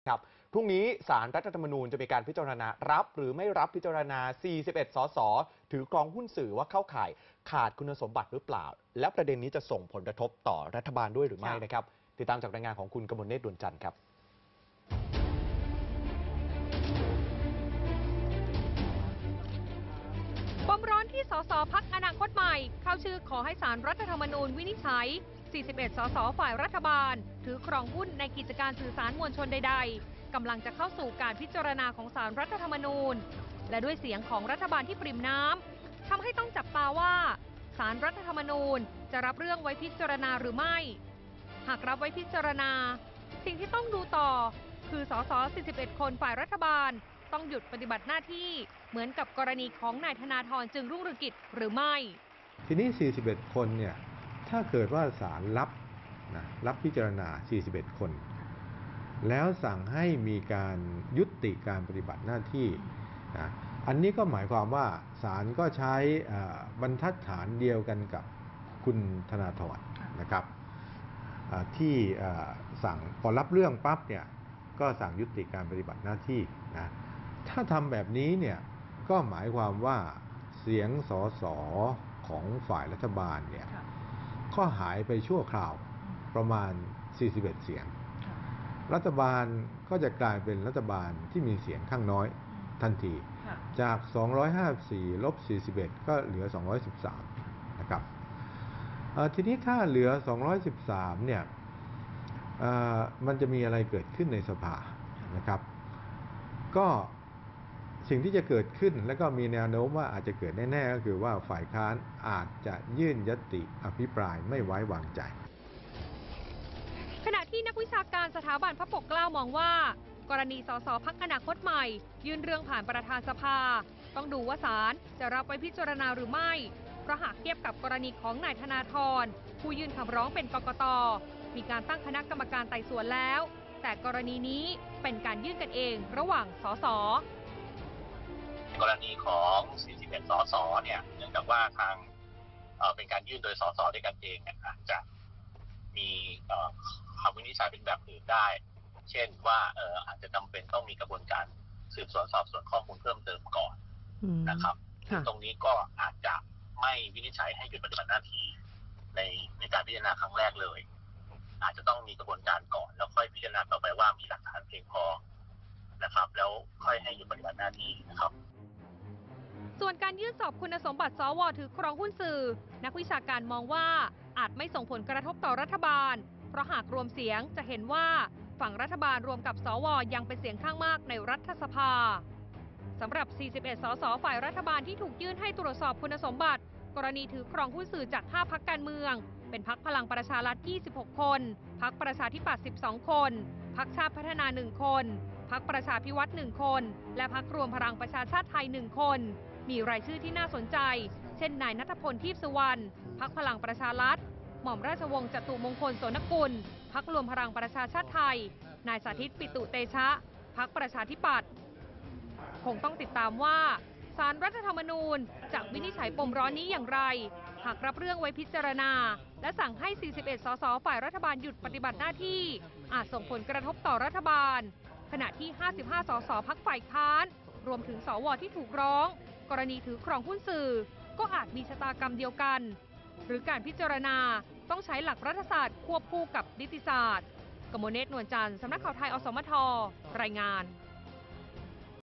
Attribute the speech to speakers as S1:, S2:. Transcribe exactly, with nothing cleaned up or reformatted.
S1: ครับพรุ่งนี้ศาลรัฐธรรมนูญจะมีการพิจารณารับหรือไม่รับพิจารณา สี่สิบเอ็ด สสถือครองหุ้นสื่อว่าเข้าข่ายขาดคุณสมบัติหรือเปล่า และประเด็นนี้จะส่งผลกระทบต่อรัฐบาลด้วยหรือไม่นะครับติดตามจากรายงานของคุณกมลเนตร ดวงจันทร์ครับ
S2: ปมร้อนที่สสพรรคอนาคตใหม่เข้าชื่อขอให้ศาลรัฐธรรมนูญวินิจฉัย สี่สิบเอ็ด สสฝ่ายรัฐบาลถือครองหุ้นในกิจการสื่อสารมวลชนใดๆกำลังจะเข้าสู่การพิจารณาของศาลรัฐธรรมนูญและด้วยเสียงของรัฐบาลที่ปริ่มน้ำทำให้ต้องจับตาว่าศาลรัฐธรรมนูญจะรับเรื่องไว้พิจารณาหรือไม่หากรับไว้พิจารณาสิ่งที่ต้องดูต่อคือสส สี่สิบเอ็ด คนฝ่ายรัฐบาลต้องหยุดปฏิบัติหน้าที่เหมือนกับกรณีของนายธนาธรจึงรุ่งเรืองกิจหรือไม่
S3: ทีนี้ สี่สิบเอ็ด คนเนี่ยถ้าเกิดว่าศาลรับนะรับพิจารณา สี่สิบเอ็ด คนแล้วสั่งให้มีการยุติการปฏิบัติหน้าที่นะอันนี้ก็หมายความว่าศาลก็ใช้บรรทัดฐานเดียวกันกับคุณธนาธรนะครับที่สั่งพอรับเรื่องปั๊บเนี่ยก็สั่งยุติการปฏิบัติหน้าที่นะถ้าทำแบบนี้เนี่ยก็หมายความว่าเสียงสสของฝ่ายรัฐบาลเนี่ยก็หายไปชั่วคราวประมาณ สี่สิบเอ็ด เสียงรัฐบาลก็จะกลายเป็นรัฐบาลที่มีเสียงข้างน้อยทันทีจากสองร้อยห้าสิบสี่ลบสี่สิบเอ็ดก็เหลือสองร้อยสิบสามนะครับทีนี้ถ้าเหลือสองร้อยสิบสามเนี่ยมันจะมีอะไรเกิดขึ้นในสภานะครับก็สิ่งที่จะเกิดขึ้นและก็มีแนวโน้มว่าอาจจะเกิดแน่ๆก็คือว่าฝ่ายค้านอาจจะยื่นญัตติอภิปรายไม่ไว้วางใจ
S2: ขณะที่นักวิชาการสถาบันพระปกเกล้ามองว่ากรณีสสพรรคอนาคตใหม่ยื่นเรื่องผ่านประธานสภาต้องดูว่าศาลจะรับไว้พิจารณาหรือไม่เพราะหากเทียบกับกรณีของนายธนาธรผู้ยื่นคำร้องเป็นกกต.มีการตั้งคณะกรรมการไต่สวนแล้วแต่กรณีนี้เป็นการยื่นกันเองระหว่างสส
S4: กรณีของ สี่สิบเอ็ด สสเนี่ยเนื่องจากว่าทางเอ่อเป็นการยื่นโดยสสด้วยกันเองเนี่ยอาจจะมีเอ่อคำวินิจฉัยเป็นแบบอื่นได้เช่นว่าเอ่ออาจจะจำเป็นต้องมีกระบวนการสืบสวนสอบสวนข้อมูลเพิ่มเติมก่อนนะครับตรงนี้ก็อาจจะไม่วินิจฉัยให้หยุดปฏิบัติหน้าที่ในในการพิจารณาครั้งแรกเลยอาจจะต้องมีกระบวนการก่อนแล้วค่อยพิจารณาต่อไปว่ามีหลักฐานเพียงพอนะครับแล้วค่อยให้หยุดปฏิบัติหน้าที่นะครับ
S2: ส่วนการยื่นสอบคุณสมบัติสวถือครองหุ้นสื่อนักวิชาการมองว่าอาจไม่ส่งผลกระทบต่อรัฐบาลเพราะหากรวมเสียงจะเห็นว่าฝั่งรัฐบาลรวมกับสวยังเป็นเสียงข้างมากในรัฐสภาสำหรับ สี่สิบเอ็ด สสฝ่ายรัฐบาลที่ถูกยื่นให้ตรวจสอบคุณสมบัติกรณีถือครองหุ้นสื่อจากห้าพรรคการเมืองเป็นพรรคพลังประชารัฐยี่สิบหกคนพรรคประชาธิปัตย์สิบสองคนพรรคชาติพัฒนาหนึ่งคนพรรคประชาพิวัตรหนึ่งคนและพรรครวมพลังประชาชาติไทยหนึ่งคนมีรายชื่อที่น่าสนใจเช่นนายณัฐพลทีพสุวรรณพรรคพลังประชารัฐหม่อมราชวงศ์จตุมงคลโสนกุลพรรครวมพลังประชาชาติไทยนายสาธิตปิตุเตชะพรรคประชาธิปัตย์คงต้องติดตามว่าศาลรัฐธรรมนูญจะวินิจฉัยปมร้อนนี้อย่างไรหากรับเรื่องไว้พิจารณาและสั่งให้ สี่สิบเอ็ด สสฝ่ายรัฐบาลหยุดปฏิบัติหน้าที่อาจส่งผลกระทบต่อรัฐบาลขณะที่ ห้าสิบห้า สสพรรคฝ่ายค้านรวมถึงสวที่ถูกร้องกรณีถือครองหุ้นสื่อก็อาจมีชะตากรรมเดียวกันหรือการพิจารณาต้องใช้หลักรัฐศาสตร์ควบคู่กับนิติศาสตร์กมลเนตร นวลจันทร์สำนักข่าวไทยอสมทรายงาน